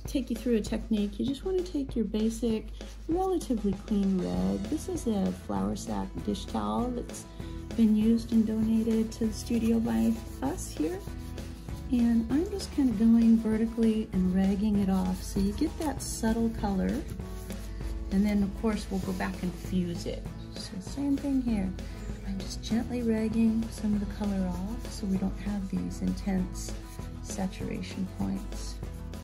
take you through a technique. You just want to take your basic, relatively clean red. This is a flour sack dish towel that's been used and donated to the studio by us here. And I'm just kind of going vertically and ragging it off so you get that subtle color. And then of course we'll go back and fuse it. So same thing here. I'm just gently ragging some of the color off so we don't have these intense saturation points.